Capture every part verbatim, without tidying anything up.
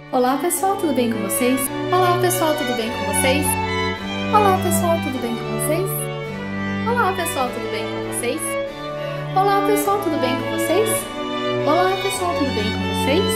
Olá pessoal, tudo bem com vocês? Olá pessoal, tudo bem com vocês? Olá pessoal, tudo bem com vocês? Olá pessoal, tudo bem com vocês? Olá pessoal, tudo bem com vocês? Olá pessoal, tudo bem com vocês?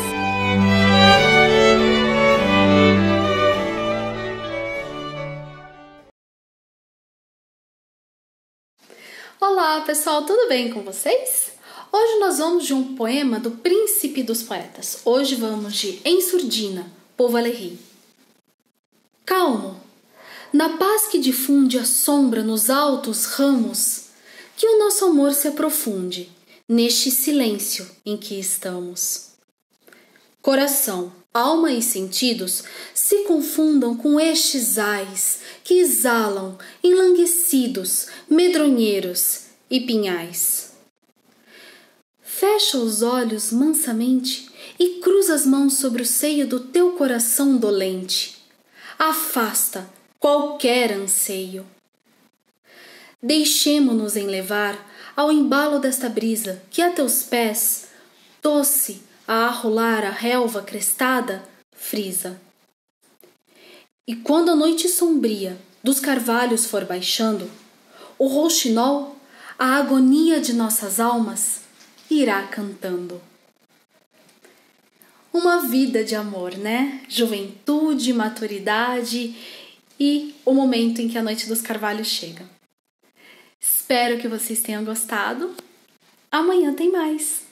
Olá pessoal, tudo bem com vocês? Hoje nós vamos de um poema do Príncipe dos Poetas. Hoje vamos de Em Surdina, Paul Valéry. Calmo, na paz que difunde a sombra nos altos ramos, que o nosso amor se aprofunde neste silêncio em que estamos. Coração, alma e sentidos se confundam com estes ais que exalam enlanguecidos, medronheiros e pinhais. Fecha os olhos mansamente e cruza as mãos sobre o seio do teu coração dolente. Afasta qualquer anseio. Deixemo-nos enlevar ao embalo desta brisa que a teus pés, doce a arrolar a relva crestada, frisa. E quando a noite sombria dos carvalhos for baixando, o rouxinol, a agonia de nossas almas, irá cantando. Uma vida de amor, né? Juventude, maturidade e o momento em que a noite dos carvalhos chega. Espero que vocês tenham gostado. Amanhã tem mais.